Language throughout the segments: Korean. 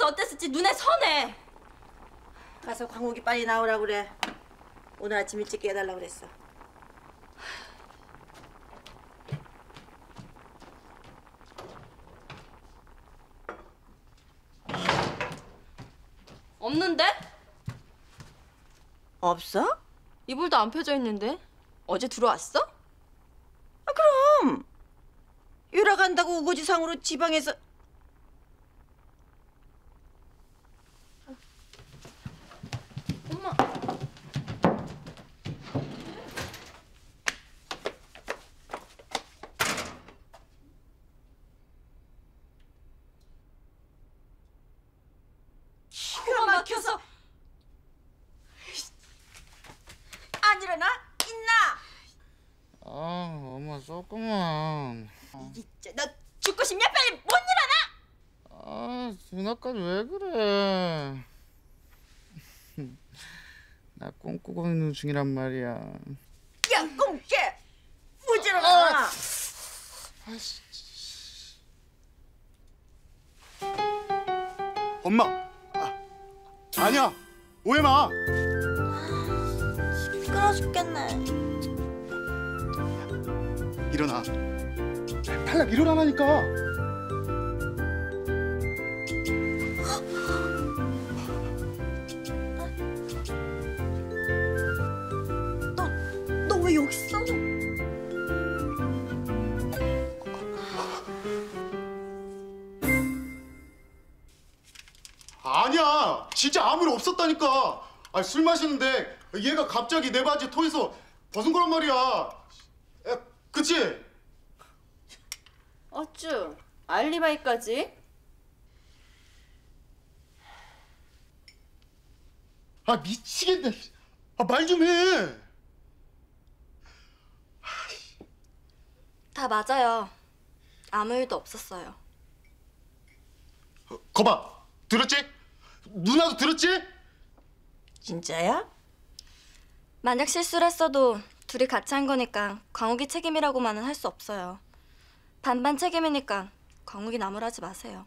어땠을지 눈에 선해. 가서 광욱이 빨리 나오라고 그래. 오늘 아침 일찍 깨달라고 그랬어. 없는데? 없어? 이불도 안 펴져 있는데? 어제 들어왔어? 아, 그럼 유라 간다고 우거지상으로 지방에서. 엄마. 기가 막혀서 안 일어나? 있나? 아, 엄마 조금만. 진짜 너 죽고 싶냐? 빨리 못 일어나? 아, 누나까지 왜 그래? 나 꿈꾸고 있는 중이란 말이야. 야, 꽁깨! 못 일어나? 엄마! 아니야! 오해 마! 시끄러 죽겠네. 일어나. 탈락 일어나라니까. 너 왜 여기 있어? 아니야! 진짜 아무 일 없었다니까! 아, 술 마시는데 얘가 갑자기 내 바지 토해서 벗은 거란 말이야. 야, 그치? 어쭈, 알리바이까지? 아, 미치겠네. 아, 말 좀 해. 다 맞아요. 아무 일도 없었어요. 거봐, 들었지? 누나도 들었지? 진짜야? 만약 실수를 했어도 둘이 같이 한 거니까 광욱이 책임이라고만은 할 수 없어요. 반반 책임이니까 광욱이 나무라지 마세요.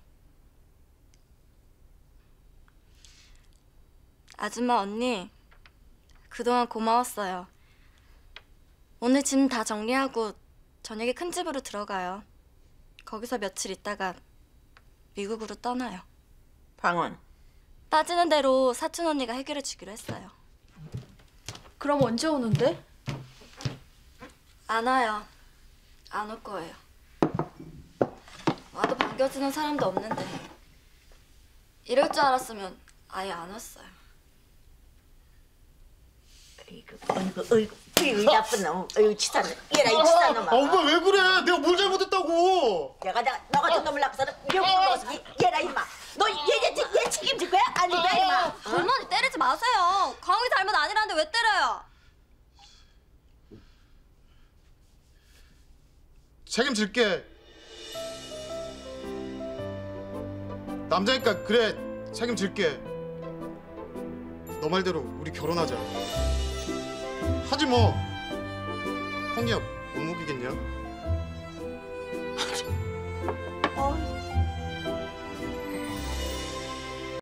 아줌마 언니, 그동안 고마웠어요. 오늘 짐 다 정리하고 저녁에 큰 집으로 들어가요. 거기서 며칠 있다가 미국으로 떠나요. 방원. 따지는 대로 사촌 언니가 해결해 주기로 했어요. 그럼 언제 오는데? 안 와요. 안 올 거예요. 와도 반겨주는 사람도 없는데 이럴 줄 알았으면 아예 안 왔어요. 어이구, 나쁜 놈. 어이구, 치사한 놈. 얘라, 이 치사한 놈아. 아, 엄마 왜 그래? 내가 뭘 잘못했다고? 내가 너 같은 놈을 낳고서는 미역국 먹어서 얘라, 임마. 너 얘 책임질 거야? 아니다, 임마. 할머니 때리지 마세요. 광욱이 잘못 아니라는데 왜 때려요? 책임질게. 남자니까 그래, 책임질게. 너 말대로 우리 결혼하자. 하지 뭐. 홍기야 못 먹이겠냐? 어.